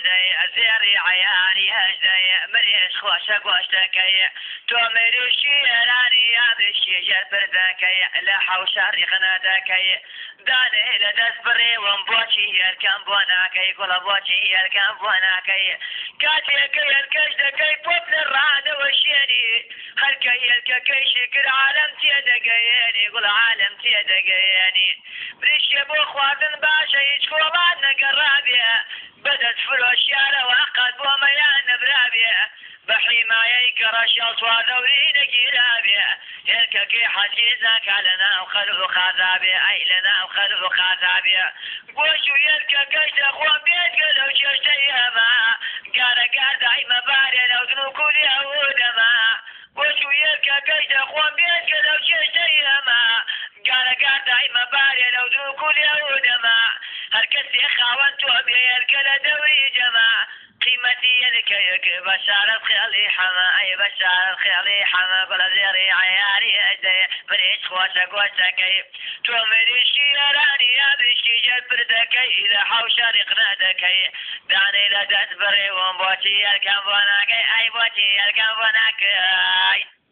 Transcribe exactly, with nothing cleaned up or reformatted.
هجدي زيري عياري هجدي مريش خوش قوشتكي تو مريشي راني يا بشي بردكي لحو شاري خنادكي داني لدس بري ومبوشي يركن بوناكي قول بوشي يركن بوناكي كاتي كي الكشدكي بوبل الرعد وشيني هلكي الككي شكر عالم تيدقيني قول عالم تيدقيني بريشي بو خواتن باشا يجكوبان نقرابيا بدت فلوش يالا وقد بوميان برابيا بحماية كرشل صوادورين قرابيا الككي حجيزك لنا وخلو خاذابيا اي لنا وخلو خاذابيا قوشو يلككي تخوان بيت قلو ششتيهما قارا قاردا اي مباري لو تنوكو ليهودما قوشو يلككي تخوان بيت قلو ششتيهما قارا قاردا اي مباري لو تنوكو ليهودما هركسي خاوانتو بيالك لدوري جما قيمتي يلكيك بشار الخيالي حما اي بشار الخيالي حما قول زيري عياري ادي بريش خوشك وشكي تو مريشي راني يا بشي جد بردكي اذا حوشر يقنادكي داني لدت بري ومبوتي الكم بوناكي اي بوتي الكم بوناكي